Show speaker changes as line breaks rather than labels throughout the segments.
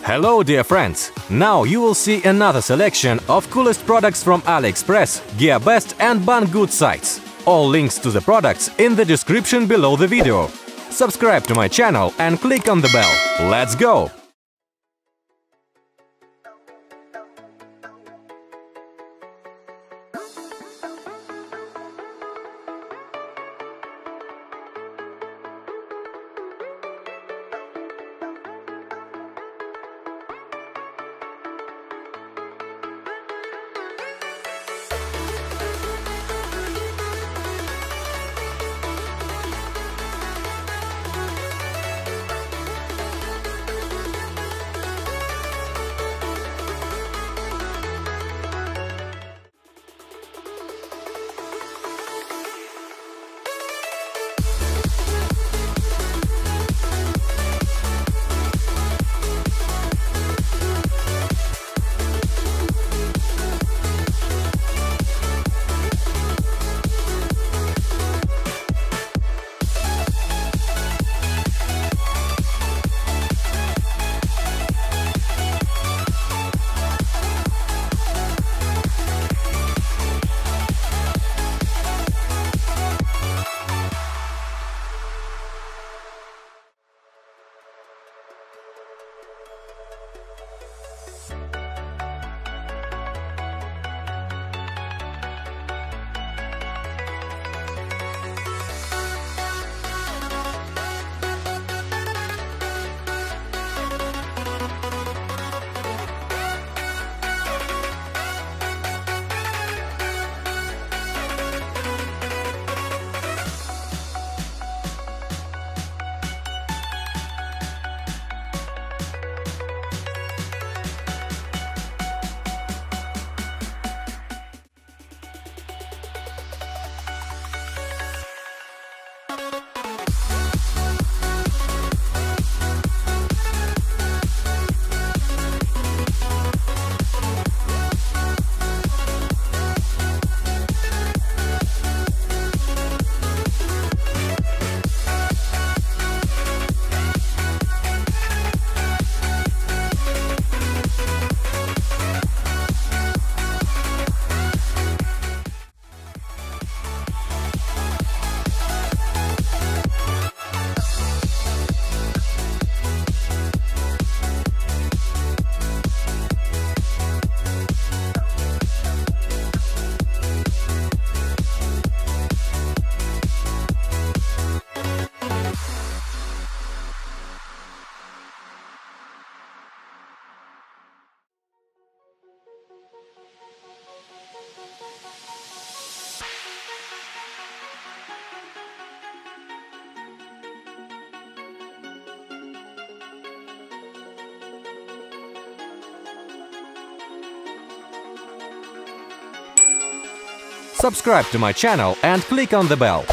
Hello dear friends! Now you will see another selection of coolest products from AliExpress, GearBest and Banggood sites. All links to the products in the description below the video. Subscribe to my channel and click on the bell. Let's go! Subscribe to my channel and click on the bell.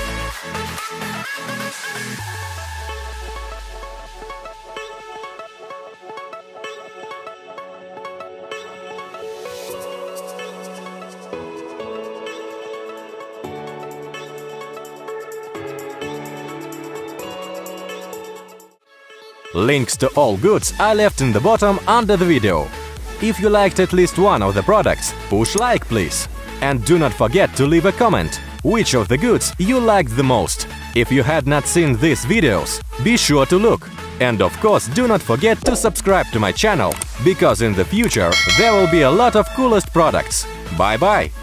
Links to all goods are left in the bottom under the video. If you liked at least one of the products, push like please. And do not forget to leave a comment, which of the goods you liked the most. If you had not seen these videos, be sure to look. And of course do not forget to subscribe to my channel, because in the future there will be a lot of coolest products. Bye bye!